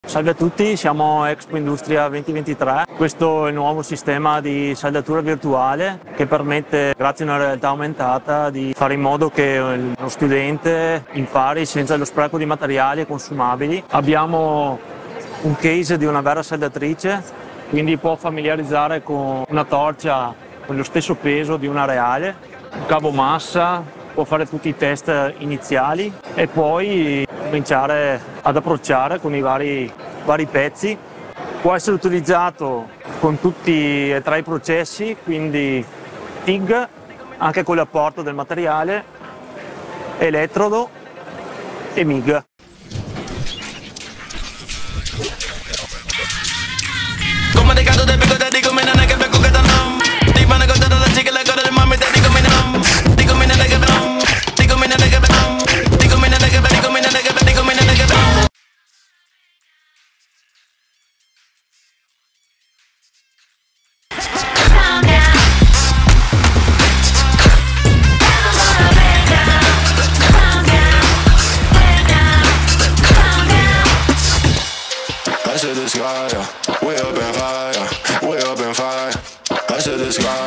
Salve a tutti, siamo Expo Industria 2023. Questo è il nuovo sistema di saldatura virtuale che permette, grazie a una realtà aumentata, di fare in modo che lo studente impari senza lo spreco di materiali consumabili. Abbiamo un case di una vera saldatrice, quindi può familiarizzare con una torcia con lo stesso peso di una reale, un cavo massa, può fare tutti i test iniziali e poi cominciare ad approcciare con i vari pezzi. Può essere utilizzato con tutti e tre i processi, quindi TIG, anche con l'apporto del materiale, elettrodo e MIG. I said the sky, yeah. Way up in fire, way up in fire. I said the sky.